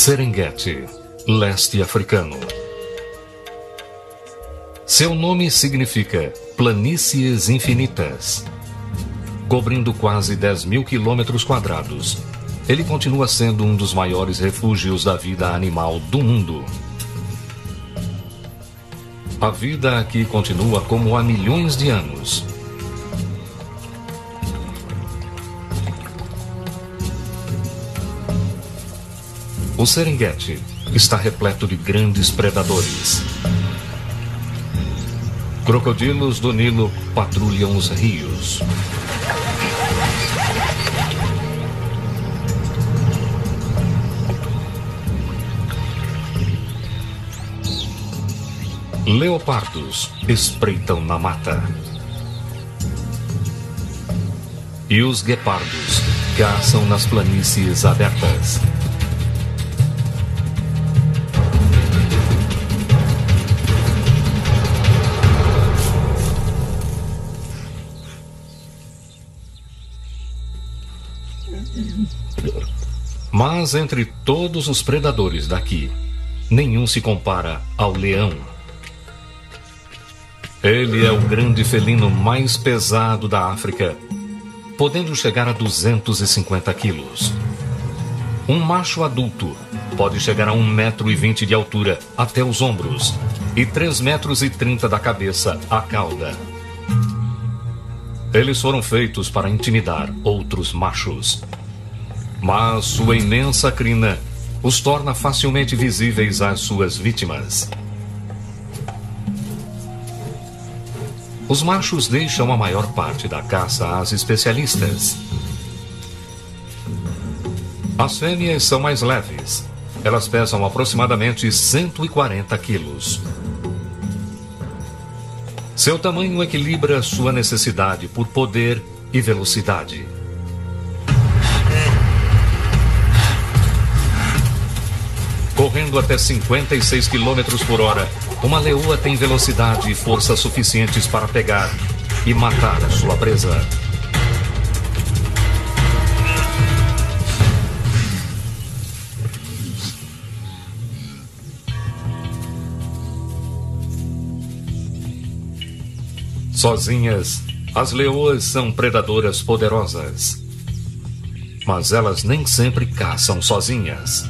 Serengeti, leste africano. Seu nome significa planícies infinitas. Cobrindo quase 10.000 quilômetros quadrados, ele continua sendo um dos maiores refúgios da vida animal do mundo. A vida aqui continua como há milhões de anos. O Serengeti está repleto de grandes predadores. Crocodilos do Nilo patrulham os rios. Leopardos espreitam na mata. E os guepardos caçam nas planícies abertas. Mas entre todos os predadores daqui, nenhum se compara ao leão. Ele é o grande felino mais pesado da África, podendo chegar a 250 quilos. Um macho adulto pode chegar a 1,20 m de altura até os ombros e 3,30 m da cabeça à cauda. Eles foram feitos para intimidar outros machos. Mas sua imensa crina os torna facilmente visíveis às suas vítimas. Os machos deixam a maior parte da caça às especialistas. As fêmeas são mais leves. Elas pesam aproximadamente 140 quilos. Seu tamanho equilibra sua necessidade por poder e velocidade. Correndo até 56 km por hora, uma leoa tem velocidade e força suficientes para pegar e matar a sua presa. Sozinhas, as leoas são predadoras poderosas. Mas elas nem sempre caçam sozinhas.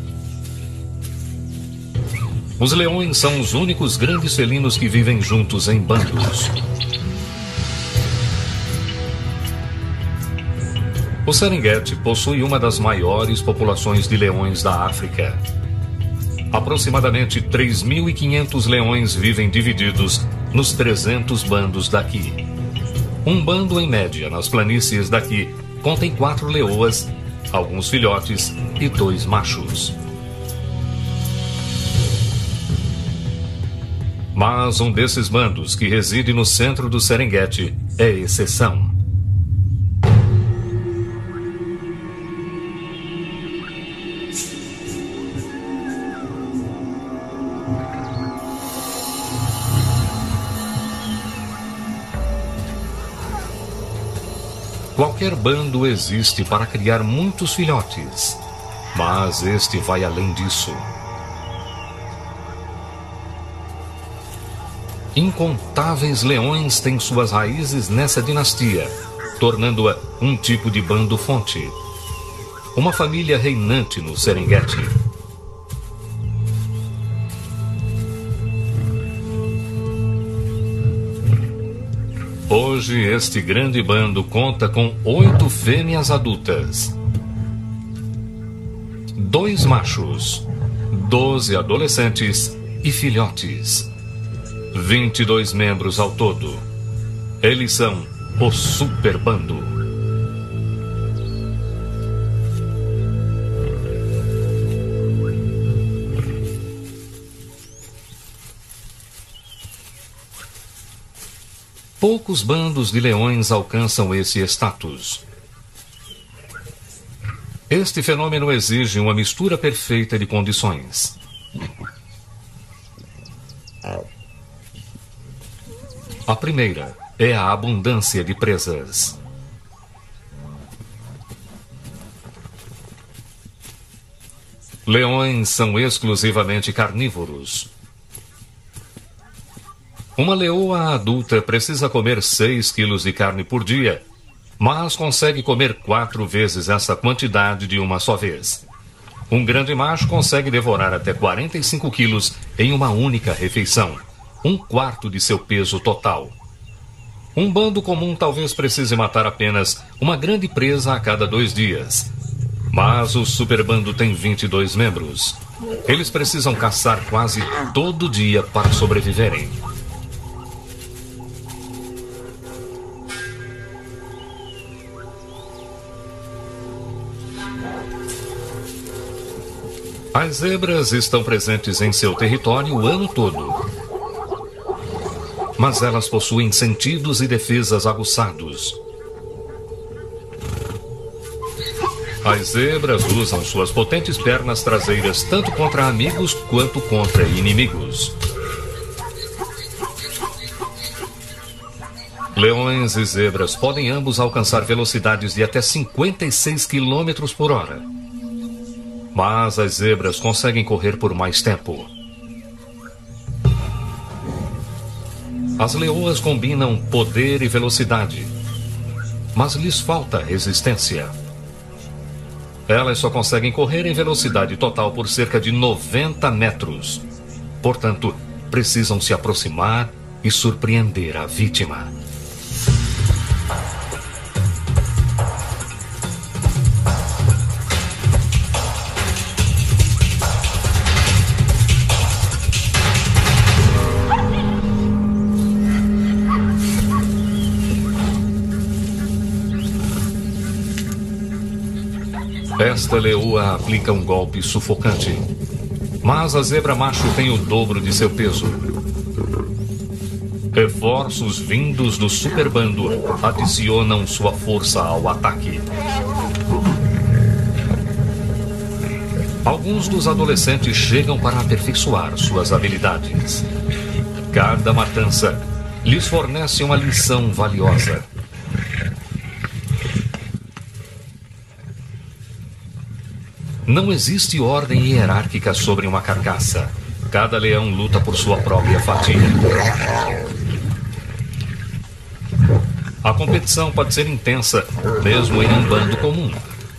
Os leões são os únicos grandes felinos que vivem juntos em bandos. O Serengeti possui uma das maiores populações de leões da África. Aproximadamente 3.500 leões vivem divididos nos 300 bandos daqui. Um bando, em média, nas planícies daqui, contém 4 leoas, alguns filhotes e 2 machos. Mas um desses bandos, que reside no centro do Serengeti, é exceção. Qualquer bando existe para criar muitos filhotes, mas este vai além disso. Incontáveis leões têm suas raízes nessa dinastia, tornando-a um tipo de bando-fonte. Uma família reinante no Serengeti. Hoje, este grande bando conta com 8 fêmeas adultas, 2 machos, 12 adolescentes e filhotes. 22 membros ao todo. Eles são o Super Bando. Poucos bandos de leões alcançam esse status. Este fenômeno exige uma mistura perfeita de condições. A primeira é a abundância de presas. Leões são exclusivamente carnívoros. Uma leoa adulta precisa comer 6 quilos de carne por dia, mas consegue comer 4 vezes essa quantidade de uma só vez. Um grande macho consegue devorar até 45 quilos em uma única refeição, 1/4 de seu peso total. Um bando comum talvez precise matar apenas uma grande presa a cada 2 dias. Mas o superbando tem 22 membros. Eles precisam caçar quase todo dia para sobreviverem. As zebras estão presentes em seu território o ano todo. Mas elas possuem sentidos e defesas aguçados. As zebras usam suas potentes pernas traseiras tanto contra amigos quanto contra inimigos. Leões e zebras podem ambos alcançar velocidades de até 56 km por hora. Mas as zebras conseguem correr por mais tempo. As leoas combinam poder e velocidade, mas lhes falta resistência. Elas só conseguem correr em velocidade total por cerca de 90 metros. Portanto, precisam se aproximar e surpreender a vítima. Esta leoa aplica um golpe sufocante, mas a zebra macho tem o dobro de seu peso. Reforços vindos do superbando adicionam sua força ao ataque. Alguns dos adolescentes chegam para aperfeiçoar suas habilidades. Cada matança lhes fornece uma lição valiosa. Não existe ordem hierárquica sobre uma carcaça. Cada leão luta por sua própria fatia. A competição pode ser intensa, mesmo em um bando comum.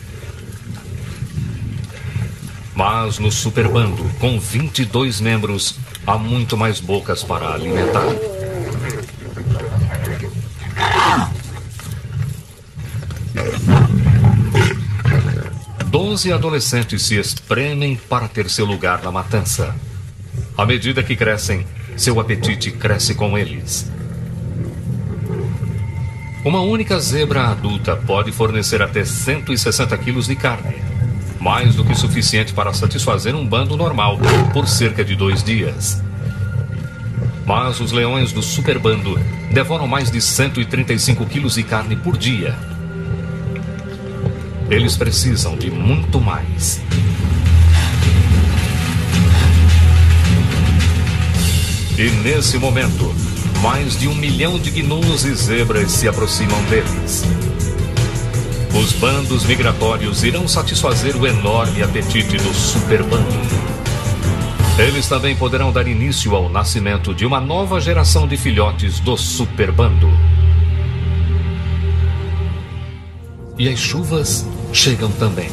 Mas no superbando, com 22 membros, há muito mais bocas para alimentar. Doze adolescentes se espremem para ter seu lugar na matança. À medida que crescem, seu apetite cresce com eles. Uma única zebra adulta pode fornecer até 160 quilos de carne, mais do que suficiente para satisfazer um bando normal por cerca de 2 dias. Mas os leões do superbando devoram mais de 135 quilos de carne por dia. Eles precisam de muito mais. E nesse momento, mais de 1 milhão de gnus e zebras se aproximam deles. Os bandos migratórios irão satisfazer o enorme apetite do superbando. Eles também poderão dar início ao nascimento de uma nova geração de filhotes do superbando. E as chuvas chegam também.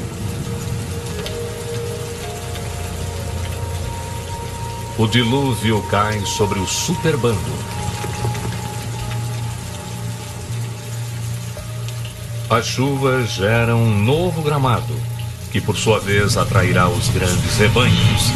O dilúvio cai sobre o superbando. As chuvas geram um novo gramado, que por sua vez atrairá os grandes rebanhos.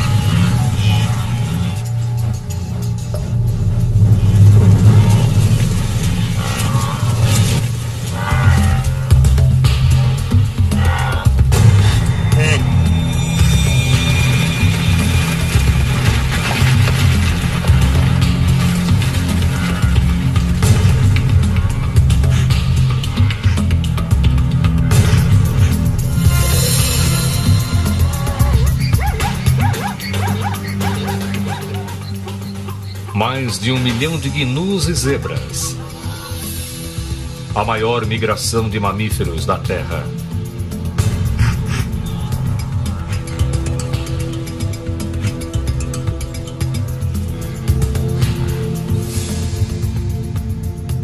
Mais de 1 milhão de gnus e zebras. A maior migração de mamíferos da Terra.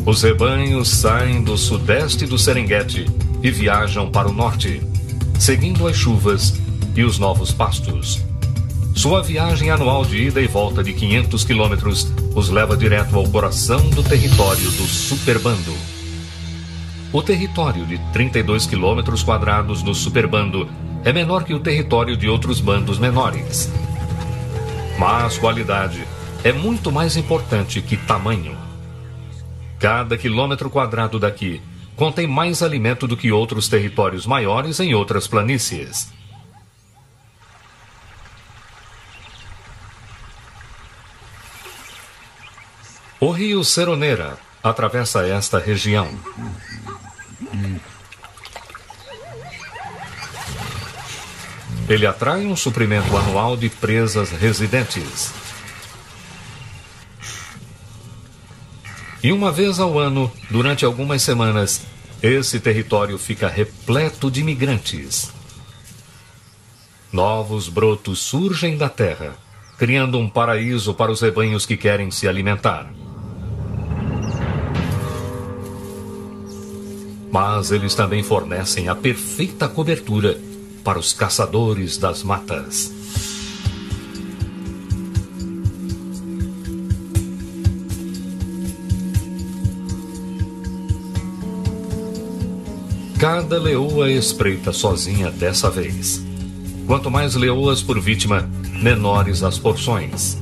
Os rebanhos saem do sudeste do Serengeti e viajam para o norte, seguindo as chuvas e os novos pastos. Sua viagem anual de ida e volta de 500 quilômetros os leva direto ao coração do território do Superbando. O território de 32 quilômetros quadrados do Superbando é menor que o território de outros bandos menores. Mas qualidade é muito mais importante que tamanho. Cada quilômetro quadrado daqui contém mais alimento do que outros territórios maiores em outras planícies. O rio Seronera atravessa esta região. Ele atrai um suprimento anual de presas residentes. E uma vez ao ano, durante algumas semanas, esse território fica repleto de migrantes. Novos brotos surgem da terra, criando um paraíso para os rebanhos que querem se alimentar. Mas eles também fornecem a perfeita cobertura para os caçadores das matas. Cada leoa espreita sozinha dessa vez. Quanto mais leoas por vítima, menores as porções.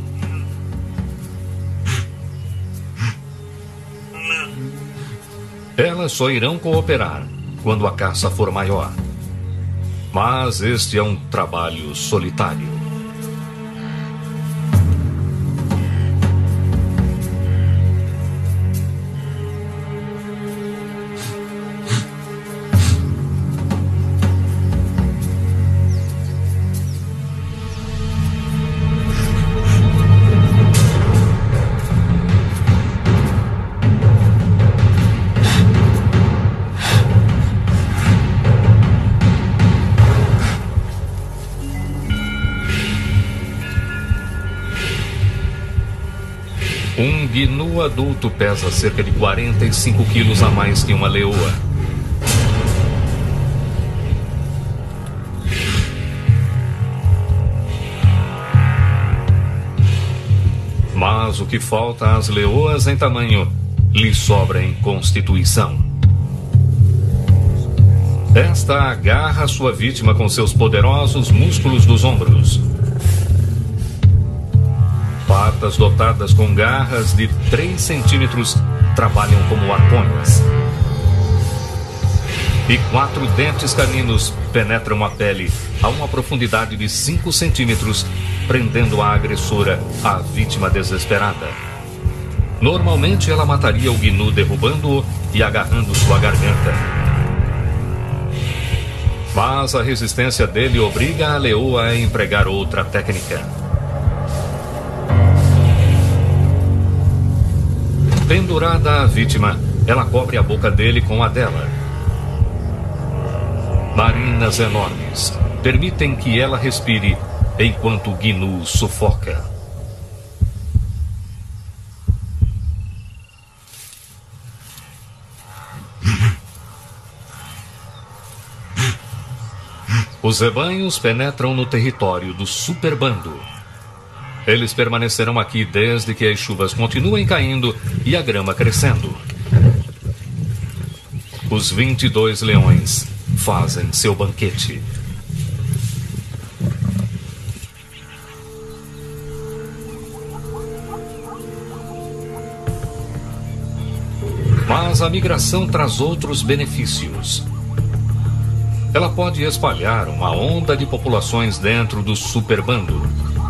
Elas só irão cooperar quando a caça for maior. Mas este é um trabalho solitário. Um gnu adulto pesa cerca de 45 quilos a mais que uma leoa. Mas o que falta às leoas em tamanho, lhe sobra em constituição. Esta agarra sua vítima com seus poderosos músculos dos ombros. Patas dotadas com garras de 3 centímetros trabalham como arpões. E 4 dentes caninos penetram a pele a uma profundidade de 5 centímetros, prendendo a agressora à vítima desesperada. Normalmente ela mataria o gnu derrubando-o e agarrando sua garganta. Mas a resistência dele obriga a leoa a empregar outra técnica. Pendurada à vítima, ela cobre a boca dele com a dela. Narinas enormes permitem que ela respire enquanto o gnu sufoca. Os rebanhos penetram no território do Superbando. Eles permanecerão aqui desde que as chuvas continuem caindo e a grama crescendo. Os 22 leões fazem seu banquete. Mas a migração traz outros benefícios. Ela pode espalhar uma onda de populações dentro do Superbando.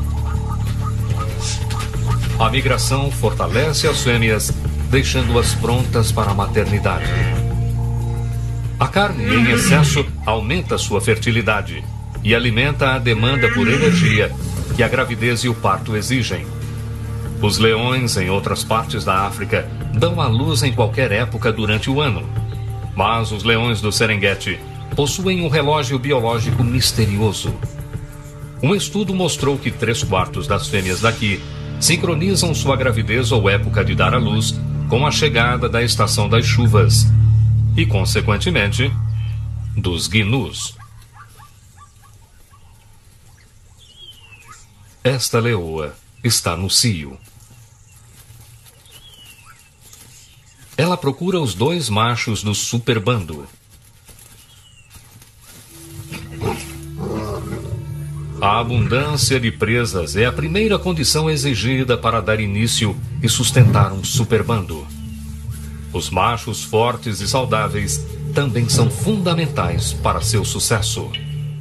A migração fortalece as fêmeas, deixando-as prontas para a maternidade. A carne em excesso aumenta sua fertilidade e alimenta a demanda por energia que a gravidez e o parto exigem. Os leões, em outras partes da África, dão à luz em qualquer época durante o ano. Mas os leões do Serengeti possuem um relógio biológico misterioso. Um estudo mostrou que 3/4 das fêmeas daqui sincronizam sua gravidez ou época de dar à luz com a chegada da estação das chuvas e, consequentemente, dos gnus. Esta leoa está no cio. Ela procura os 2 machos do superbando. A abundância de presas é a primeira condição exigida para dar início e sustentar um superbando. Os machos fortes e saudáveis também são fundamentais para seu sucesso.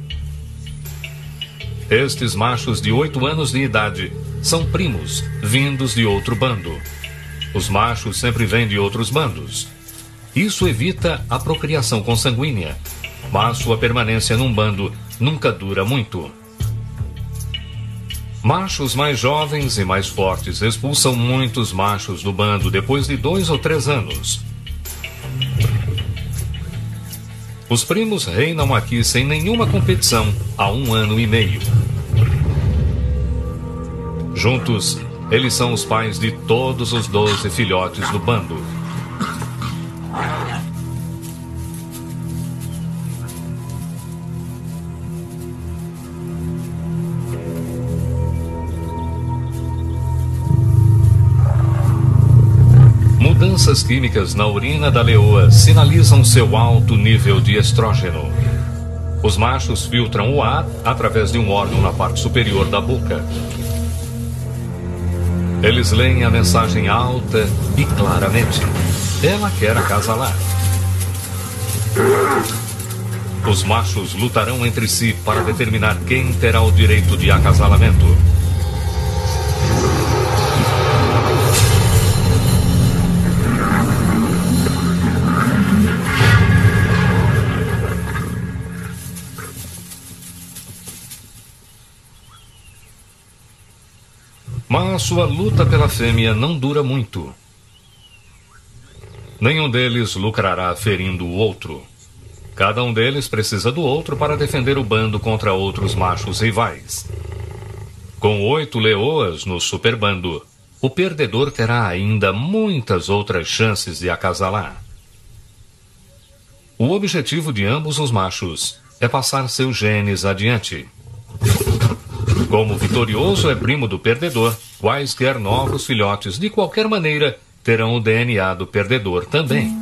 Estes machos de 8 anos de idade são primos vindos de outro bando. Os machos sempre vêm de outros bandos. Isso evita a procriação consanguínea, mas sua permanência num bando nunca dura muito. Machos mais jovens e mais fortes expulsam muitos machos do bando depois de 2 ou 3 anos. Os primos reinam aqui sem nenhuma competição há 1 ano e meio. Juntos, eles são os pais de todos os 12 filhotes do bando. Mudanças químicas na urina da leoa sinalizam seu alto nível de estrógeno. Os machos filtram o ar através de um órgão na parte superior da boca. Eles leem a mensagem alta e claramente. Ela quer acasalar. Os machos lutarão entre si para determinar quem terá o direito de acasalamento. Mas sua luta pela fêmea não dura muito. Nenhum deles lucrará ferindo o outro. Cada um deles precisa do outro para defender o bando contra outros machos rivais. Com 8 leoas no superbando, o perdedor terá ainda muitas outras chances de acasalar. O objetivo de ambos os machos é passar seus genes adiante. Como o vitorioso é primo do perdedor, quaisquer novos filhotes, de qualquer maneira, terão o DNA do perdedor também.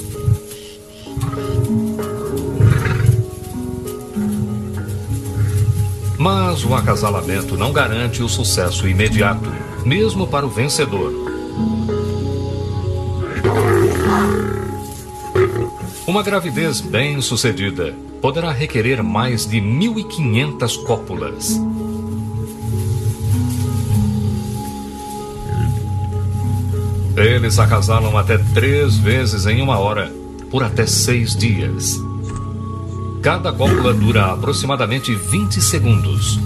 Mas o acasalamento não garante o sucesso imediato, mesmo para o vencedor. Uma gravidez bem-sucedida poderá requerer mais de 1.500 cópulas. Eles acasalam até 3 vezes em 1 hora, por até 6 dias. Cada cópula dura aproximadamente 20 segundos.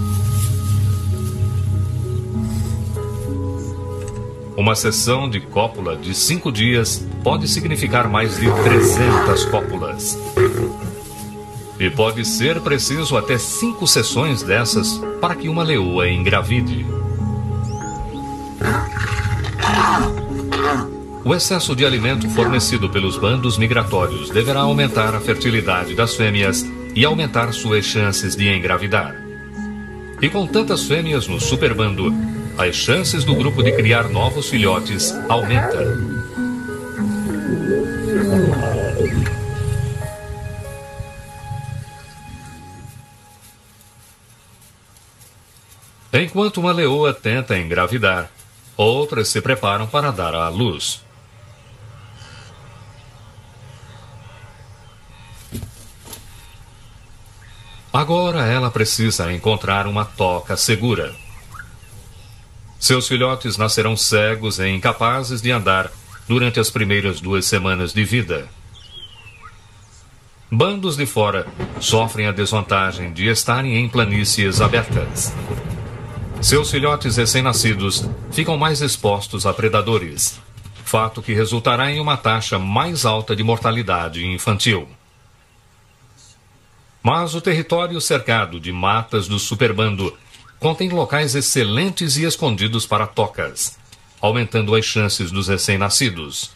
Uma sessão de cópula de 5 dias pode significar mais de 300 cópulas. E pode ser preciso até 5 sessões dessas para que uma leoa engravide. O excesso de alimento fornecido pelos bandos migratórios deverá aumentar a fertilidade das fêmeas e aumentar suas chances de engravidar. E com tantas fêmeas no superbando, as chances do grupo de criar novos filhotes aumentam. Enquanto uma leoa tenta engravidar, outras se preparam para dar à luz. Agora ela precisa encontrar uma toca segura. Seus filhotes nascerão cegos e incapazes de andar durante as primeiras 2 semanas de vida. Bandos de fora sofrem a desvantagem de estarem em planícies abertas. Seus filhotes recém-nascidos ficam mais expostos a predadores, fato que resultará em uma taxa mais alta de mortalidade infantil. Mas o território cercado de matas do superbando contém locais excelentes e escondidos para tocas. aumentando as chances dos recém-nascidos.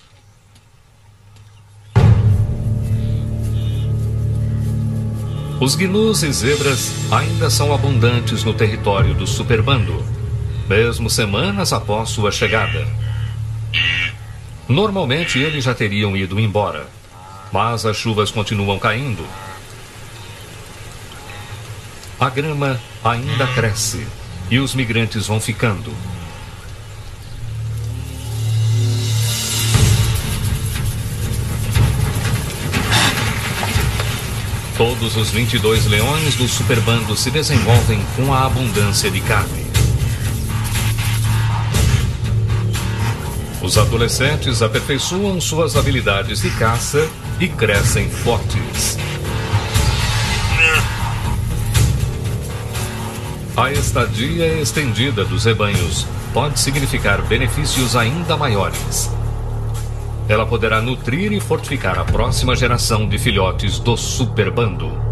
Os gnus e zebras ainda são abundantes no território do superbando, mesmo semanas após sua chegada. Normalmente eles já teriam ido embora, mas as chuvas continuam caindo. A grama ainda cresce e os migrantes vão ficando. Todos os 22 leões do superbando se desenvolvem com a abundância de carne. Os adolescentes aperfeiçoam suas habilidades de caça e crescem fortes. A estadia estendida dos rebanhos pode significar benefícios ainda maiores. Ela poderá nutrir e fortificar a próxima geração de filhotes do superbando.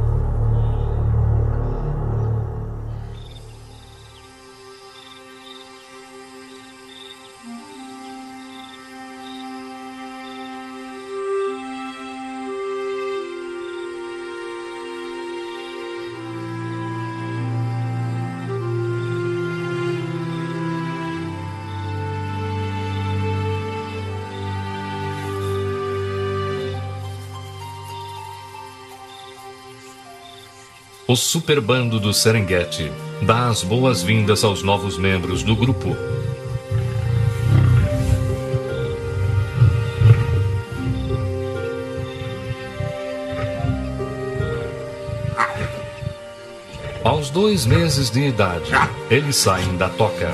O superbando do Serengeti dá as boas-vindas aos novos membros do grupo. Aos 2 meses de idade, eles saem da toca.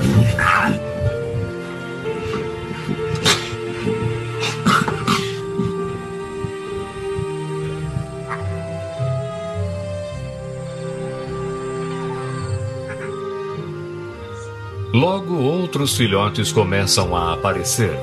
Logo, outros filhotes começam a aparecer.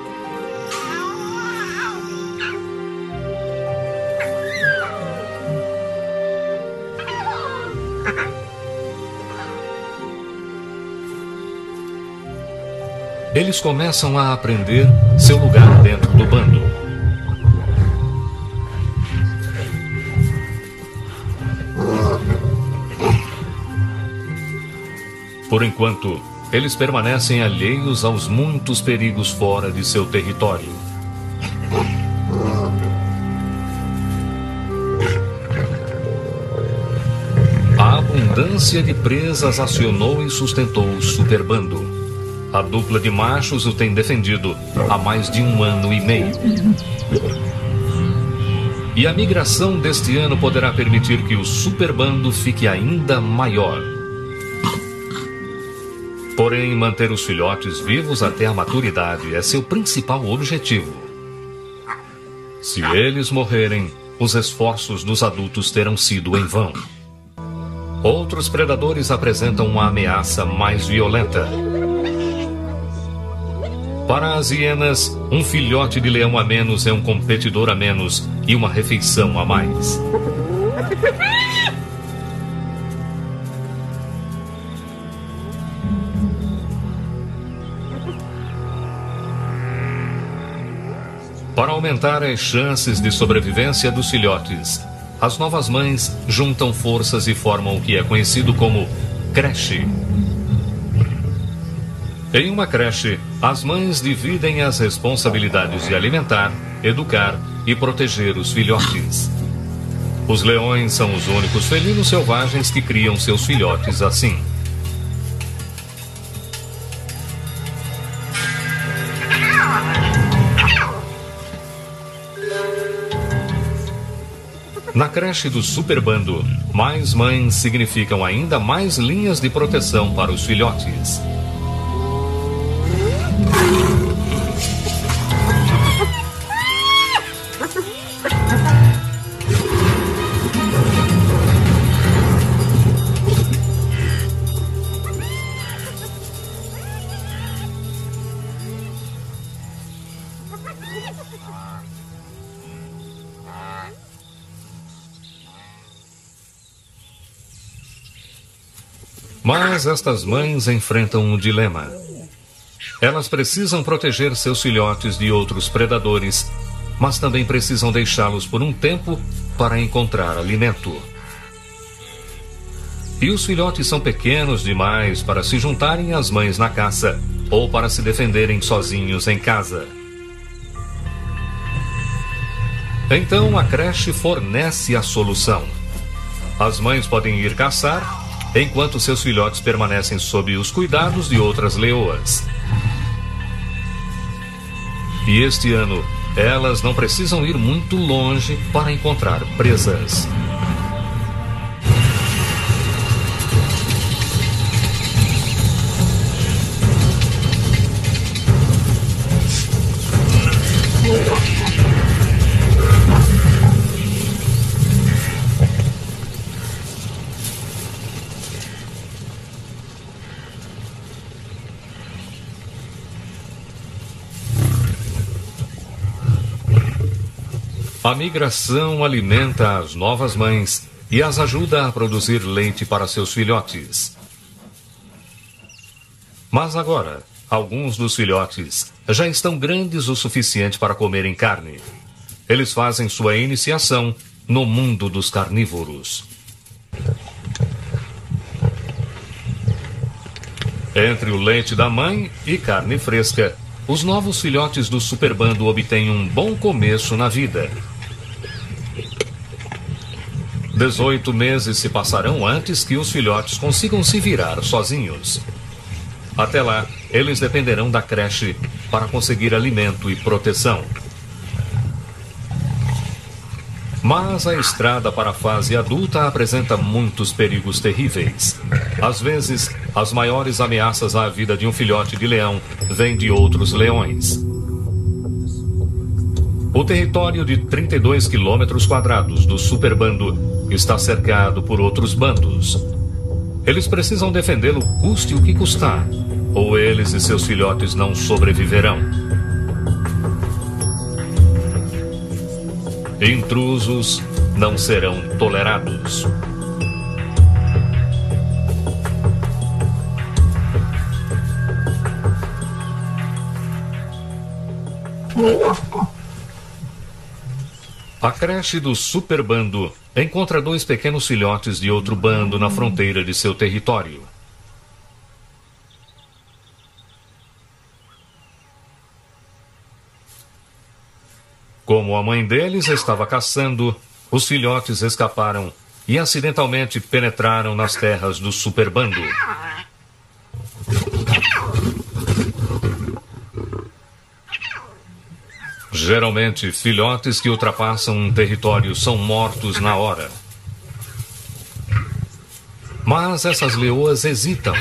Eles começam a aprender seu lugar dentro do bando. Por enquanto, eles permanecem alheios aos muitos perigos fora de seu território. A abundância de presas acionou e sustentou o superbando. A dupla de machos o tem defendido há mais de 1 ano e meio. E a migração deste ano poderá permitir que o superbando fique ainda maior. Porém, manter os filhotes vivos até a maturidade é seu principal objetivo. Se eles morrerem, os esforços dos adultos terão sido em vão. Outros predadores apresentam uma ameaça mais violenta. Para as hienas, um filhote de leão a menos é um competidor a menos e uma refeição a mais. Para aumentar as chances de sobrevivência dos filhotes, as novas mães juntam forças e formam o que é conhecido como creche. Em uma creche, as mães dividem as responsabilidades de alimentar, educar e proteger os filhotes. Os leões são os únicos felinos selvagens que criam seus filhotes assim. Na creche do superbando, mais mães significam ainda mais linhas de proteção para os filhotes. Mas estas mães enfrentam um dilema. Elas precisam proteger seus filhotes de outros predadores, mas também precisam deixá-los por um tempo para encontrar alimento. E os filhotes são pequenos demais para se juntarem às mães na caça ou para se defenderem sozinhos em casa. Então a creche fornece a solução. As mães podem ir caçar, enquanto seus filhotes permanecem sob os cuidados de outras leoas. E este ano, elas não precisam ir muito longe para encontrar presas. A migração alimenta as novas mães e as ajuda a produzir leite para seus filhotes. Mas agora, alguns dos filhotes já estão grandes o suficiente para comerem carne. Eles fazem sua iniciação no mundo dos carnívoros. Entre o leite da mãe e carne fresca, os novos filhotes do superbando obtêm um bom começo na vida. 18 meses se passarão antes que os filhotes consigam se virar sozinhos. Até lá, eles dependerão da creche para conseguir alimento e proteção. Mas a estrada para a fase adulta apresenta muitos perigos terríveis. Às vezes, as maiores ameaças à vida de um filhote de leão vêm de outros leões. O território de 32 quilômetros quadrados do superbando está cercado por outros bandos. Eles precisam defendê-lo custe o que custar, ou eles e seus filhotes não sobreviverão. Intrusos não serão tolerados. A creche do superbando encontra 2 pequenos filhotes de outro bando na fronteira de seu território. Como a mãe deles estava caçando, os filhotes escaparam e acidentalmente penetraram nas terras do superbando. Geralmente, filhotes que ultrapassam um território são mortos na hora. Mas essas leoas hesitam.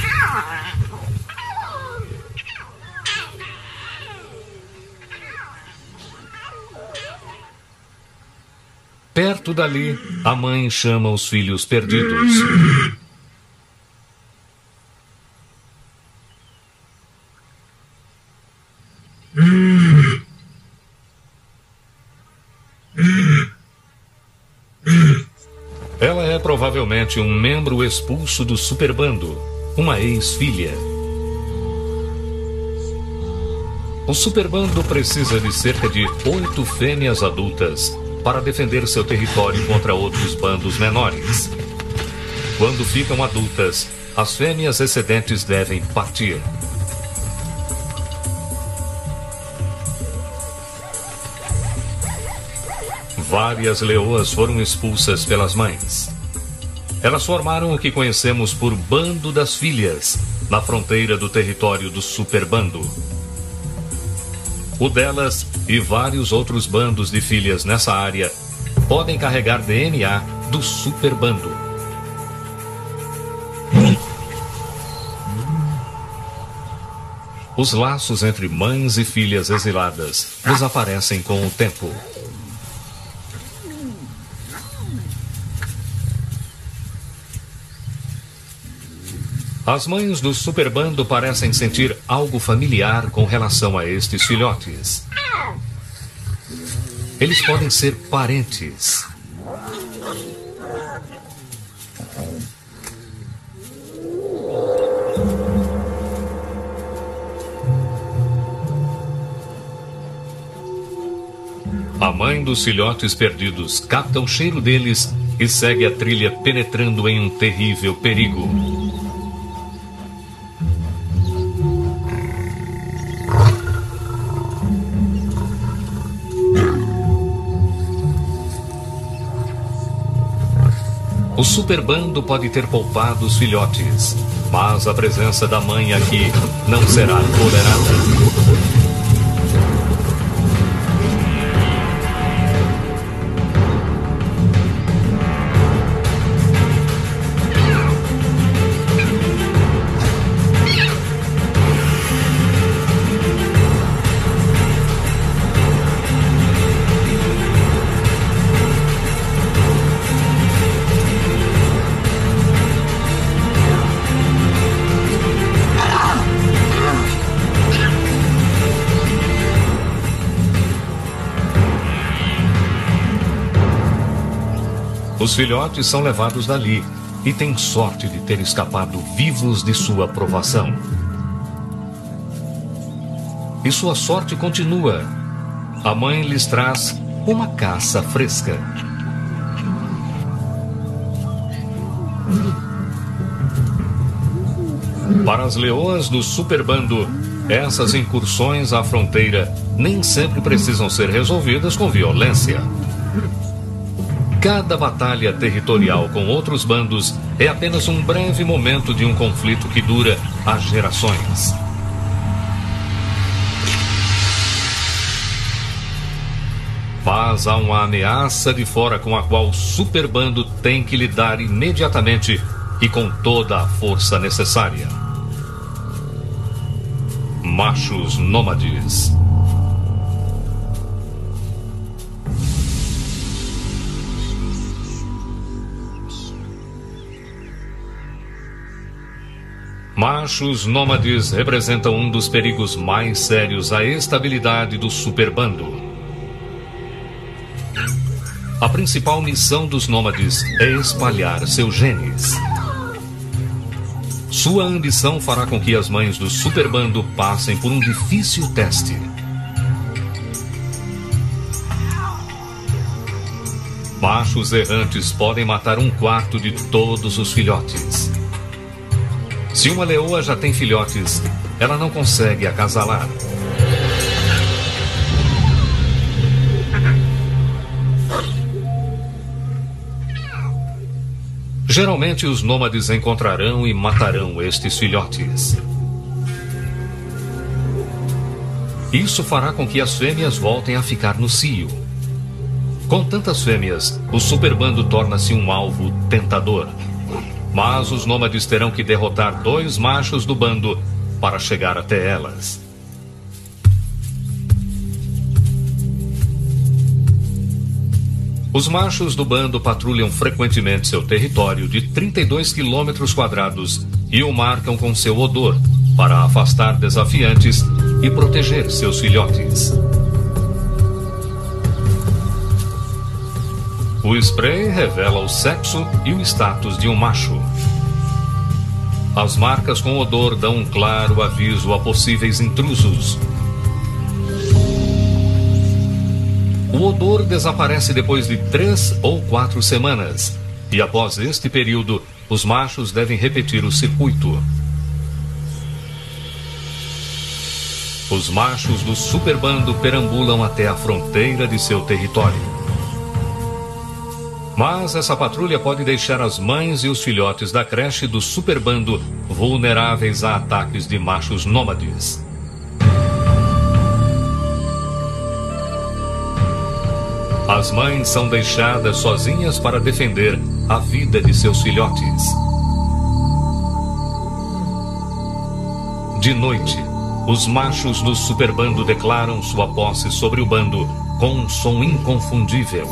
Perto dali, a mãe chama os filhos perdidos. Ela é provavelmente um membro expulso do superbando, uma ex-filha. O superbando precisa de cerca de 8 fêmeas adultas para defender seu território contra outros bandos menores. Quando ficam adultas, as fêmeas excedentes devem partir. Várias leoas foram expulsas pelas mães. Elas formaram o que conhecemos por Bando das Filhas, na fronteira do território do superbando. O delas e vários outros bandos de filhas nessa área podem carregar DNA do superbando. Os laços entre mães e filhas exiladas desaparecem com o tempo. As mães do superbando parecem sentir algo familiar com relação a estes filhotes. Eles podem ser parentes. A mãe dos filhotes perdidos capta o cheiro deles e segue a trilha penetrando em um terrível perigo. O superbando pode ter poupado os filhotes, mas a presença da mãe aqui não será tolerada. Os filhotes são levados dali e têm sorte de ter escapado vivos de sua provação. E sua sorte continua. A mãe lhes traz uma caça fresca. Para as leoas do superbando, essas incursões à fronteira nem sempre precisam ser resolvidas com violência. Cada batalha territorial com outros bandos é apenas um breve momento de um conflito que dura há gerações. Mas há uma ameaça de fora com a qual o superbando tem que lidar imediatamente e com toda a força necessária. Machos nômades. Machos nômades representam um dos perigos mais sérios à estabilidade do superbando. A principal missão dos nômades é espalhar seus genes. Sua ambição fará com que as mães do superbando passem por um difícil teste. Machos errantes podem matar 1/4 de todos os filhotes. Se uma leoa já tem filhotes, ela não consegue acasalar. Geralmente os nômades encontrarão e matarão estes filhotes. Isso fará com que as fêmeas voltem a ficar no cio. Com tantas fêmeas, o superbando torna-se um alvo tentador. Mas os nômades terão que derrotar 2 machos do bando para chegar até elas. Os machos do bando patrulham frequentemente seu território de 32 quilômetros quadrados e o marcam com seu odor para afastar desafiantes e proteger seus filhotes. O spray revela o sexo e o status de um macho. As marcas com odor dão um claro aviso a possíveis intrusos. O odor desaparece depois de 3 ou 4 semanas, e após este período, os machos devem repetir o circuito. Os machos do superbando perambulam até a fronteira de seu território. Mas essa patrulha pode deixar as mães e os filhotes da creche do superbando vulneráveis a ataques de machos nômades. As mães são deixadas sozinhas para defender a vida de seus filhotes. De noite, os machos do superbando declaram sua posse sobre o bando com um som inconfundível.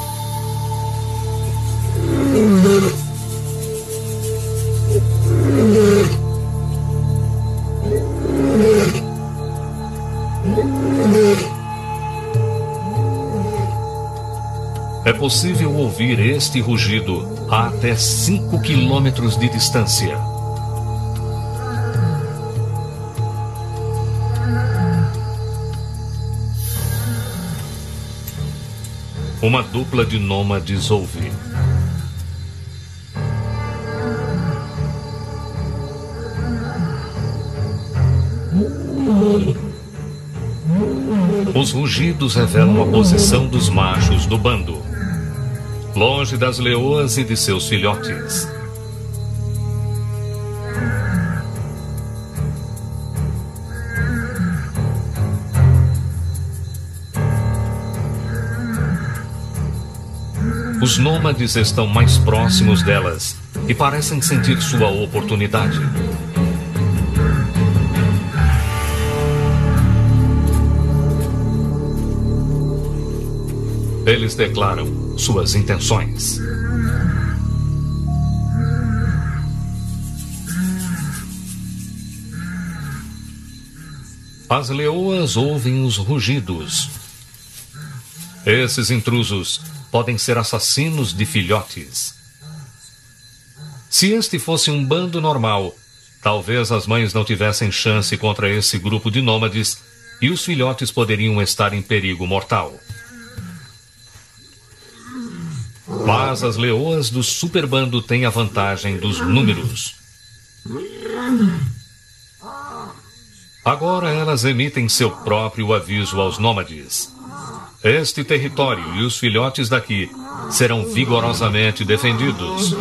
É possível ouvir este rugido a até 5 quilômetros de distância. Uma dupla de nômades ouve. Os rugidos revelam a posição dos machos do bando, longe das leoas e de seus filhotes. Os nômades estão mais próximos delas e parecem sentir sua oportunidade. Eles declaram suas intenções. As leoas ouvem os rugidos. Esses intrusos podem ser assassinos de filhotes. Se este fosse um bando normal, talvez as mães não tivessem chance contra esse grupo de nômades e os filhotes poderiam estar em perigo mortal. Mas as leoas do superbando têm a vantagem dos números. Agora elas emitem seu próprio aviso aos nômades. Este território e os filhotes daqui serão vigorosamente defendidos.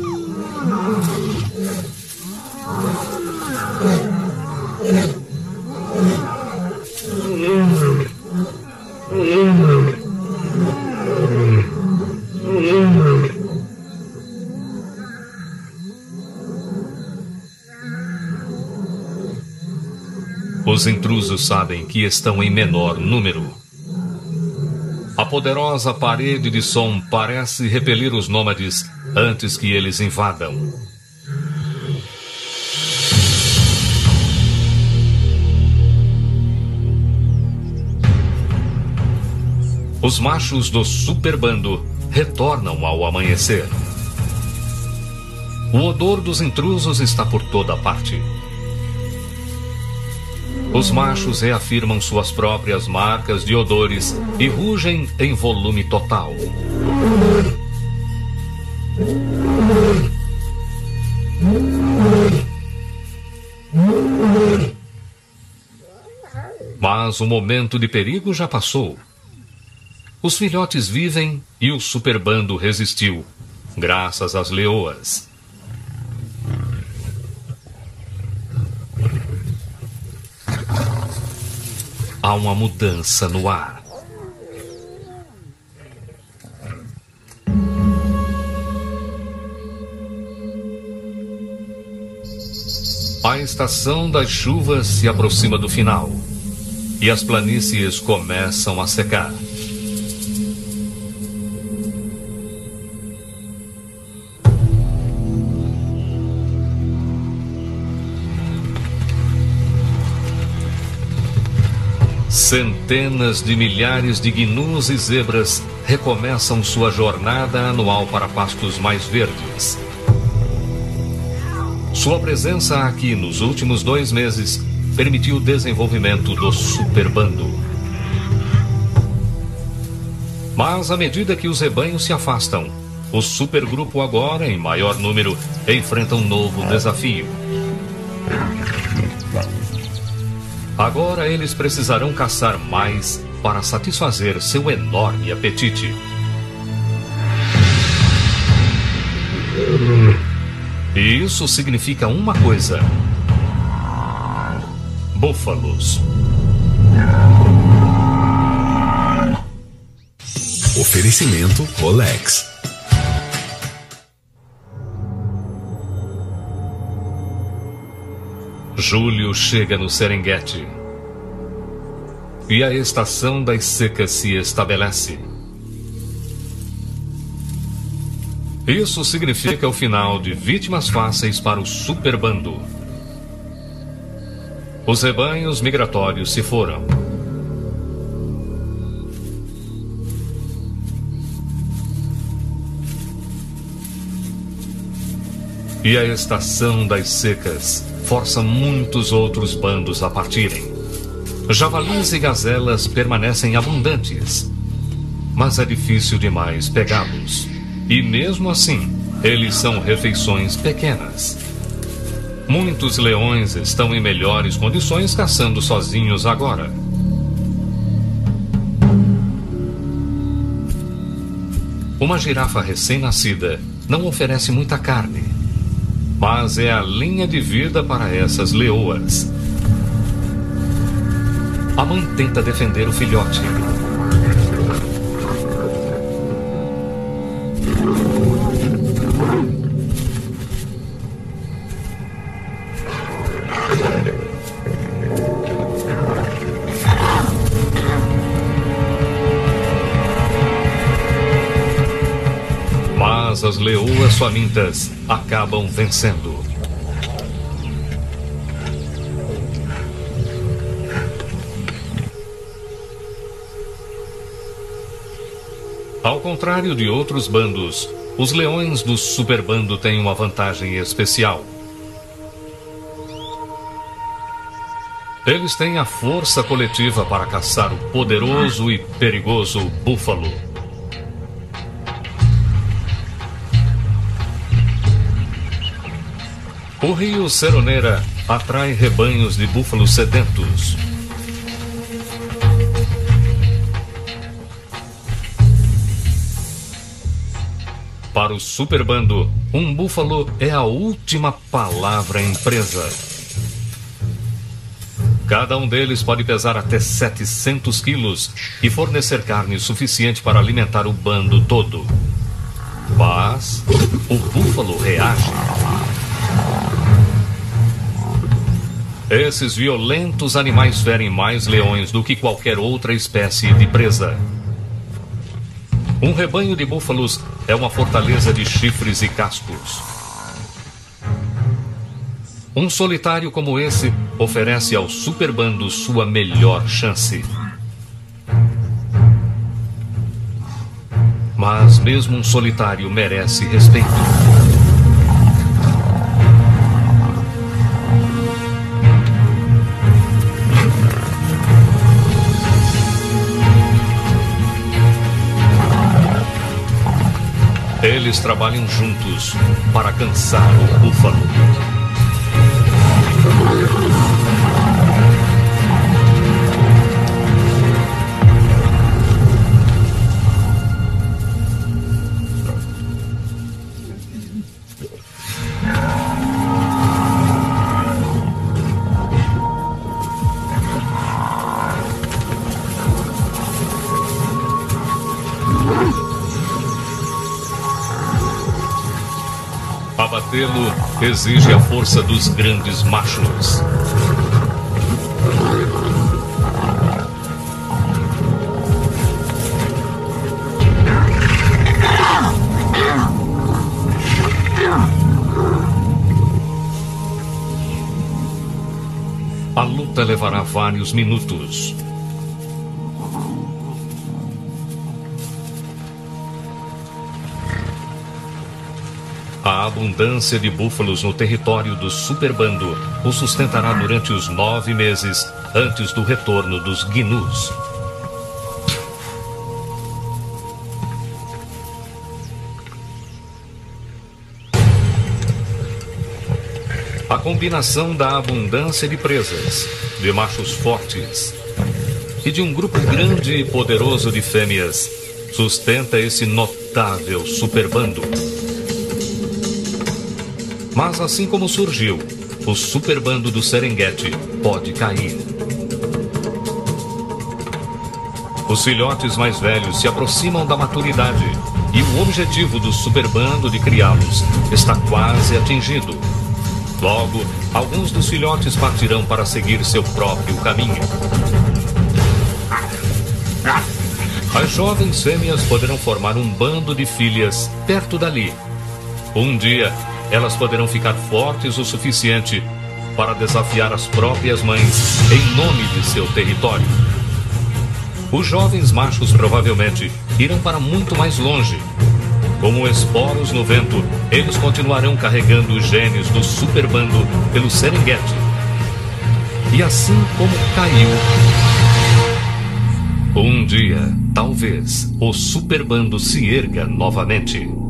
Os intrusos sabem que estão em menor número. A poderosa parede de som parece repelir os nômades antes que eles invadam. Os machos do superbando retornam ao amanhecer. O odor dos intrusos está por toda parte. Os machos reafirmam suas próprias marcas de odores e rugem em volume total. Mas o momento de perigo já passou. Os filhotes vivem e o superbando resistiu, graças às leoas. Há uma mudança no ar. A estação das chuvas se aproxima do final e as planícies começam a secar. Centenas de milhares de gnus e zebras recomeçam sua jornada anual para pastos mais verdes. Sua presença aqui nos últimos 2 meses permitiu o desenvolvimento do superbando. Mas à medida que os rebanhos se afastam, o supergrupo agora, em maior número, enfrenta um novo desafio. Agora eles precisarão caçar mais para satisfazer seu enorme apetite. E isso significa uma coisa: búfalos. Oferecimento Rolex. Julho chega no Serengeti e a estação das secas se estabelece. Isso significa o final de vítimas fáceis para o superbando. Os rebanhos migratórios se foram. E a estação das secas força muitos outros bandos a partirem. Javalis e gazelas permanecem abundantes. mas é difícil demais pegá-los. E mesmo assim, eles são refeições pequenas. Muitos leões estão em melhores condições caçando sozinhos agora. Uma girafa recém-nascida não oferece muita carne, mas é a linha de vida para essas leoas. A mãe tenta defender o filhote. Mas as leoas famintas acabam vencendo. Ao contrário de outros bandos, os leões do superbando têm uma vantagem especial. Eles têm a força coletiva para caçar o poderoso e perigoso búfalo. O rio Seronera atrai rebanhos de búfalos sedentos. Para o superbando, um búfalo é a última palavra em presa. Cada um deles pode pesar até 700 quilos e fornecer carne suficiente para alimentar o bando todo. Mas o búfalo reage. Esses violentos animais ferem mais leões do que qualquer outra espécie de presa. Um rebanho de búfalos é uma fortaleza de chifres e cascos. Um solitário como esse oferece ao superbando sua melhor chance. Mas mesmo um solitário merece respeito. Eles trabalham juntos para cansar o búfalo. Abatê-lo exige a força dos grandes machos. A luta levará vários minutos. A abundância de búfalos no território do superbando o sustentará durante os 9 meses antes do retorno dos gnus. A combinação da abundância de presas, de machos fortes e de um grupo grande e poderoso de fêmeas sustenta esse notável superbando. Mas assim como surgiu, o superbando do Serengeti pode cair. Os filhotes mais velhos se aproximam da maturidade e o objetivo do superbando de criá-los está quase atingido. Logo, alguns dos filhotes partirão para seguir seu próprio caminho. As jovens fêmeas poderão formar um bando de filhas perto dali. Um dia, elas poderão ficar fortes o suficiente para desafiar as próprias mães em nome de seu território. Os jovens machos provavelmente irão para muito mais longe. Como esporos no vento, eles continuarão carregando os genes do superbando pelo Serengeti. E assim como caiu, Um dia, talvez, o superbando se erga novamente.